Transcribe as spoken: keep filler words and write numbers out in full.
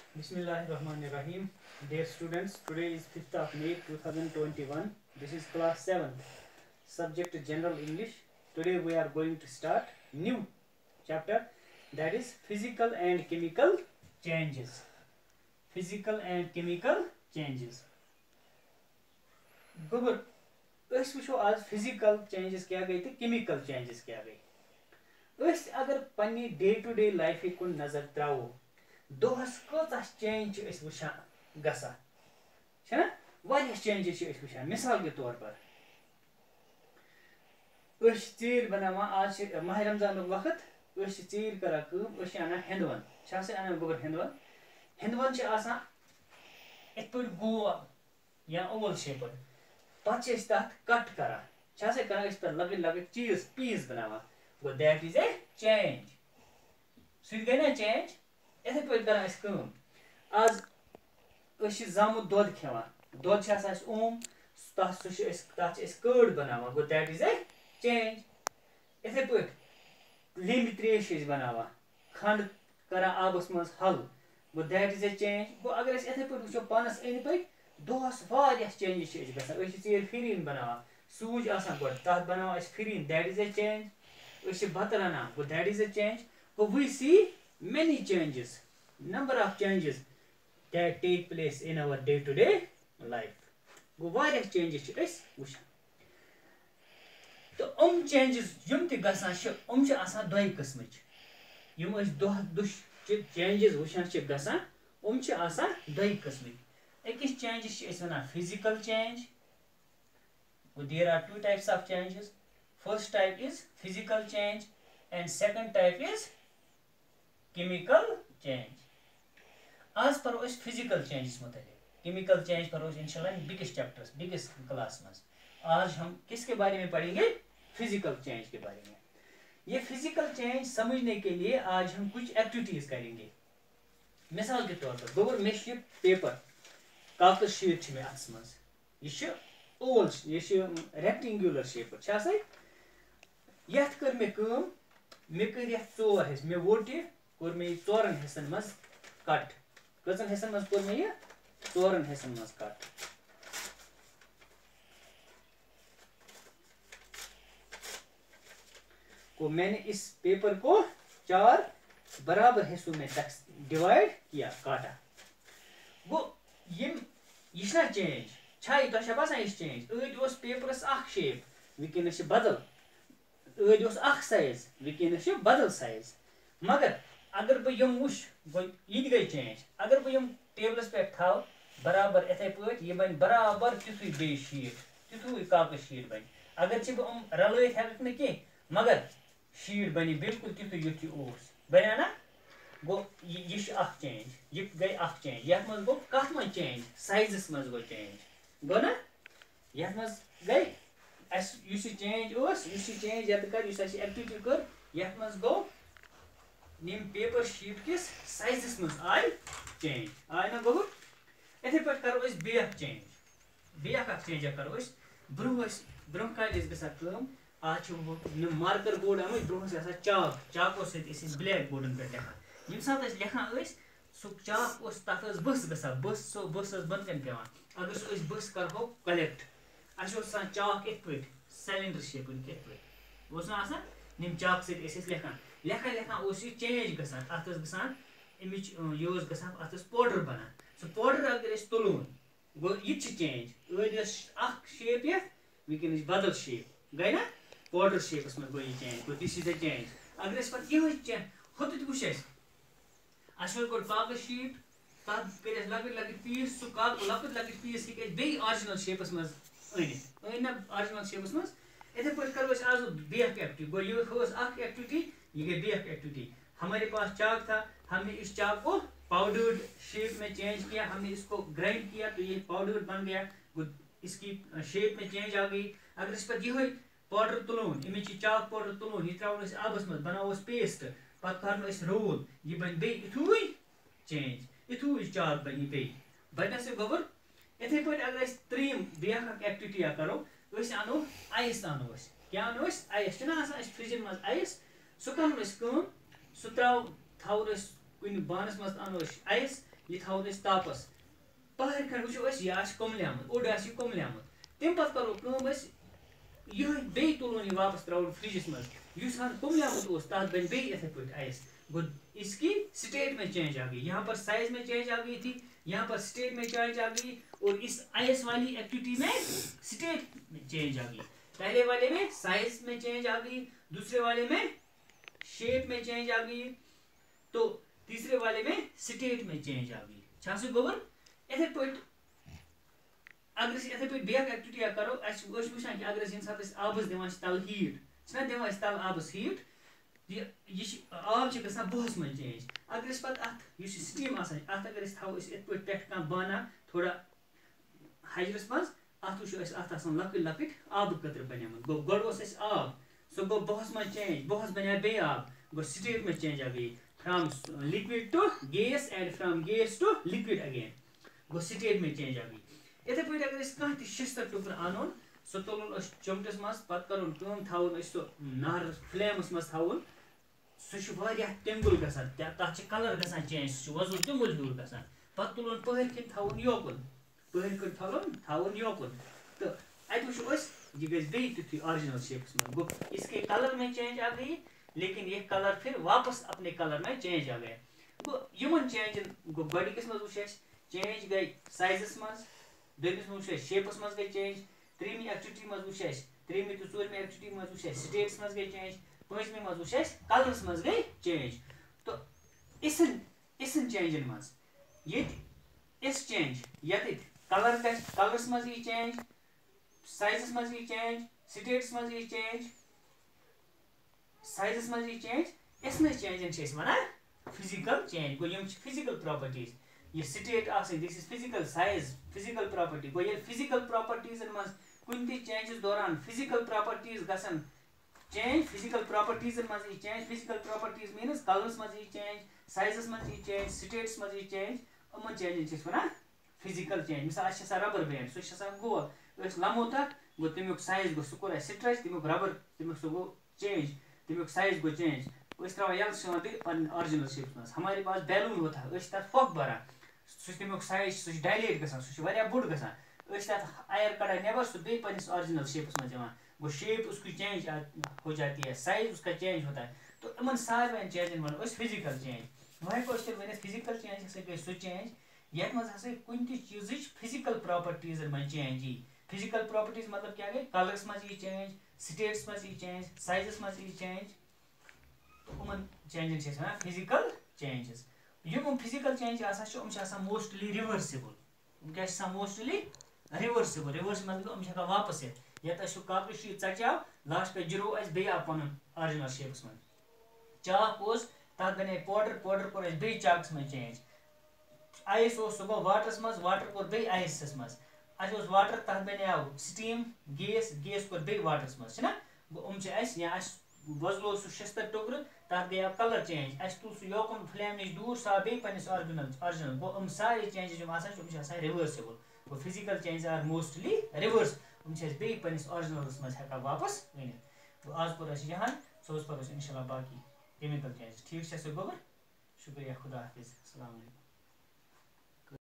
Bismillahirrahmanirrahim. Dear students, today is fifth of May two thousand twenty-one. This is class seventh. Subject General English. Today we are going to start new chapter, that is physical and chemical changes. Physical and chemical changes. Gobar, अस वुचो आज physical changes क्या गई थी, chemical changes क्या गई. अस अगर पन्नी day to day life कुन नजर त्रावो, दोहस कता चेंज अस वुचान गसा छना वारिया चेंजेस अस वुचान. मिसाल के तौर पर अस चीर बनावा, आज माह रमजान वक्त अस चीर करा कम, अस आना हिंदवन छासे आना गोबर हिंदवन हिंदवन छ आसा इत पर गोल या ओवल शेप पत छ तथ कट करा छासे करा इस पर लगे लगे चीज पीस बनावा. गो दैट इज ए चेंज. सुन गई ना चेंज. इथे पे करा इस कम आज अस जामुत दूध खेवा, दूध छ आसा ओम तथ सु छ तथ छ कर्ड बनावा. गो दैट इज ए चेंज. इथे पे लिंब त्रेश बनावा, खंड करा आबस मज हल. गो दैट इज ए चेंज. गो अगर इस इथे पे वुचो पानस अन पे दोहस वारिया चेंजेस छ गसा. अस चीर फिरिन बनावा, सूज आसा गो तथ बनावा अस फिरिन. That is a change. अस बत रना. गो दैट इज ए चेंज. गो we see many changes, number of changes that take place in our day to day life. Go वारिया changes छ अस वुचान. तो उम changes यम ते गसान छ उम छ आसा दोय किस्मच. यम अस दोह दुश changes वुचान छ गसान उम छ आसा दोय किस्मच. एकis changes छ अस वना physical change. There are two types of changes. First type is physical change and second type is chemical change. आज पर उस physical changes मुतल्लिक, chemical change पर उस इंशाल्लाह biggest chapters, biggest class में. आज हम किसके बारे में पढ़ेंगे? Physical change के बारे में. ये physical change समझने के लिए आज हम कुछ activities करेंगे. मिसाल के तौर पर गोबर में ये पेपर कागज शीट में आसमास ये छ ओवल ये छ रेक्टेंगुलर शेप छ आसा. यथ कर में काम मे कर यथ चोर हिस मे वोट ये और मे चोरन हिस्सन मज कट. कजन हिस्सन मज कोर मे ये चोरन हिस्सन मज कट. को मैंने इस पेपर को चार बराबर हिस्सों में डिवाइड किया, काटा. वो ये यह चेंज छाई तो बसा इस चेंज. अद पेपरस अख शेप वनस बदल, अद अख साइज वनस बदल साइज. मगर अगर बह यम वुच यह गई चेंज. अगर बह यम टेबलस पे थव बराबर इथे पे यह बन बराबर तिथु बे शीट, तिथु कागज शीट बन. अगर बह रलत हेक न कह मगर शीट बनी बिल्कुल तिथु युथ ओस बना ना. गो यह अख चेंज, यह गई अख चेंज. यथ मज गो कथ मज चेंज, साइजस मज गो चेंज. गो ना यथ मज गई अस युस चेंज ओस युस चेंज यत कर युस एक्टिविटी कर यथ मज गो निम पेपर शीट किस साइजस मज आय चेंज. आय ना गो. इथे पे करो अस बेक चेंज. बेक अख चेंज करो अस ब्रोह ब्रोह काल गसा कम. आज मार्कर बोर्ड आम ब्रोह आसा चाक, चाको सत ब्लैक बोर्डन पे लेखान. यम सात लेखान सह चाक तथ बस गसा, बस सो बस बन कन पे. अगर सह बस करो कलेक्ट अस चाक इत पे सिलेंडर शेप इत पे ना निम चाक सत लेखान लेखान लेखान चेंज गसान. अत गसान अमिच यह गसान अत पाउडर बनान. सो पाउडर अगर तुलोन गो यह चेंज. अद शेप ये वनस बदल शेप गई ना. पाउडर शेपस में गो यह चेंज. गो दिस इज ए चेंज. अगर पे यह होत वुच अस गो कागज शीट तथ कर लकट लकट पीस. सह लकट लकट पीस हे बे ऑरिजिनल शेपस मज अन ना ऑरिजिनल शेपस मज. इथे पे करो आज बेक एक्टिविटी. गो यह अख एक्टिविटी, ये गई बेक एक्टिविटी. हमारे पास चाक था, हमने इस चाक को पाउडर्ड शेप में चेंज किया, हमने इसको ग्राइंड किया तो ये पाउडर बन गया. इसकी शेप में चेंज आ गई. अगर इस पर यह पाउडर तुलोन अमिच चाक पाउडर तुलोन यह त्रो आबस मज बनाओ पेस्ट पत कर रोल यह बन बे इथु चेंज. इथु चाक बन बे बन से गोबर. इथे पे अगर त्रीम बेक एक्टिविटी करो अनो आइस अनो क्या अनो आइस फ्रिजन मज आइस. सह करो कम सह त्रो थो कुन बानस मज अनो आइस ये थो तापस पहर खंड वो यह कुमलियामुत ओड आस कुमलियामुत तम पे करो यह बे तुलन यह वापस त्रो फ्रिजस मज कुमलियामुत तथ बन बे इथे पे आइस गो इसकी स्टेट में चेंज आ गई यहाँ पर साइज में चेंज आ गई थी यहाँ पर स्टेट में चेंज आ गई और इस आइस वाली एक्टिविटी में स्टेट में चेंज आ गई पहले वाले में साइज में चेंज आ गई दूसरे वाले में शेप में चेंज आ गई तो तीसरे वाले में स्टेट में चेंज आ गई गोबर इथे पे अगर इथे पे बेक एक्टिविटी करो वुचान कि अगर इन सात आबस दिवान तल हीट ना दिवान तल आबस हीट यह आब गसान बहस मन चेंज अगर पे स्टीम अत अगर थो पे पे कह बाना थोड़ा हजरस मज अत वो लक लक आब कतर बन गो गोड़ आब सो गो बहस मन चेंज बहस बन बे आब गो स्टेट में चेंज आ गई from liquid to gas and from gas to liquid again गो स्टेट में चेंज आ गई इथे पे अगर कह शिस्तर टुकर अन सो तुलन चमटस मज पे करोन थवन सो नहर फ्लेमस मज थवन सह तेंगुल गसान तथ कलर गसान चेंज सह वजन तेंगुल हूर गसान पे तुलन पहर कन थवन योकुन पहर कन थवन थवन योकुन तो अत वो यह गई बे तुथु ऑरिजिनल शेप्स में गो इसके कलर में चेंज आ गई लेकिन ये कलर फिर वापस अपने कलर में चेंज आ गया गो इन चेंजन गो गोडिकस मज वो चेंज गई साइजस मज दोमिस वो शेपस मज गई चेंज त्रीमी एक्टिविटी मज वो त्रीमी तो चोरमी एक्टिविटी मज वो स्टेट्स मज गई चेंज पंचमी मज वो कलर्स मज गई चेंज तो इसन इसन चेंजन मज ये इस चेंज ये कलर कलर्स मज गई चेंज साइजस मज गई चेंज स्टेट्स मज गई चेंज साइजस मज गई चेंज इसमें चेंजन वन फिजिकल चेंज गो यम फिजिकल प्रॉपर्टीज ये state this is physical size physical property गो ये फिजिकल प्रॉपर्टीज मज कुन चेंजेस दौरान फिजिकल प्रॉपर्टीज गसन चेंज फिजिकल प्रॉपर्टीज मज change physical properties means colours मज चेंज साइजस मज चेंज स्टेट्स मज चेंज अमन चेंजन वन फिजिकल चेंज मिसाल रबर बैंड सह गोल लमो तक गो तमुक साइज गो सह कोर स्ट्रेच तमुक रबर तमुक सह गो चेंज तमुक साइज गो चेंज त्रा ये पे ऑरिजिनल शेप्स मज हमारे पास बैलून होता तथ फोक भरान सह तमुक साइज सह डायलेट गसान सह बोड़ गसान तथ आयर कड़ान नबर सह बे पन्निस ऑरिजिनल शेप्स मज वो शेप उसकी चेंज हो जाती है साइज उसका चेंज होता है तो इन सारे चेंजन वन फिजिकल चेंज वह हेको वन फिजिकल चेंज हसा गई सह चेंज ये मज कुन चीज फिजिकल प्रॉपर्टीज में चेंज यी फिजिकल प्रॉपर्टीज मतलब क्या गई कलर्स मज यी चेंज स्टेट्स मज यी चेंज साइजस मज यी चेंज उमन चेंजन वन फिजिकल चेंजेस यम फिजिकल चेंज मोस्टली रिवर्सिबल क्या मोस्टली रिवर्सिबल रिवर्स मतलब हम वापस ये ये काकड़ शीट चचाव लास्ट पे जुरो बे आव पन ऑरिजिनल शेप्स में चाक तथ बने पाउडर पाउडर कोर बे चाकस में चेंज आइस सह गो वाटरस मज वाटर कोर बे आइसस मज अस वाटर तथ बने स्टीम गैस गैस कोर बे वाटरस मज ना उम या वजलो सह शिस्तर टुकर तथ गई कलर चेंज अस तुल सह योकुन फ्लेम नश दूर सह बे पन्निस ऑरिजिनल ऑरिजिनल गो हम सारे चेंजेस जो रिवर्सिबल गो physical change are mostly reverse हम बे पन्निस ऑरिजिनलस मज हेका वापस वन तो आज पर यहाँ सो पर इंशाल्लाह बाकी केमिकल चेंज ठीक है गोबर शुक्रिया खुदा हाफिज अस्सलाम वालेकुम।